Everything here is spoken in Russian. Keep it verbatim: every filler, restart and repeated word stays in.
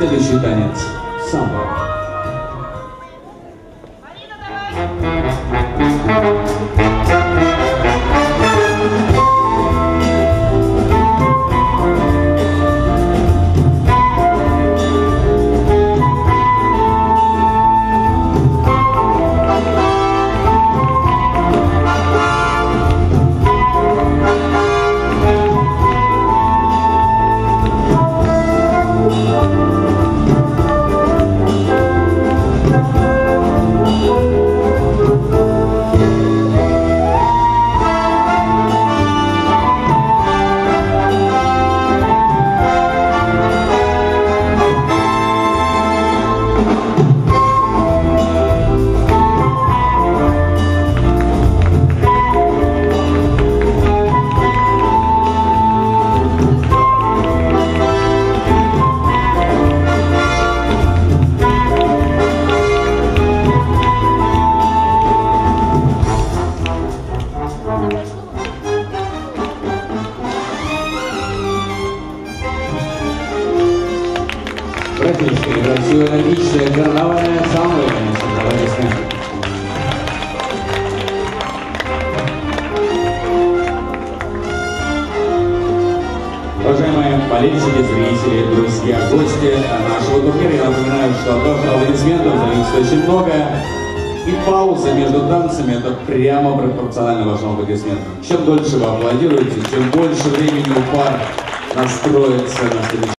Следующий танец самбо. Братишки, красивая, энергичная, карнавальная самбо, конечно, товарищи. Уважаемые болельщики, зрители, друзья, гости нашего турнира, я напоминаю, что от ваших аплодисментов зависит очень многое. И пауза между танцами — это прямо пропорционально вашим аплодисментам. Чем дольше вы аплодируете, чем больше времени у пар настроиться на следующий.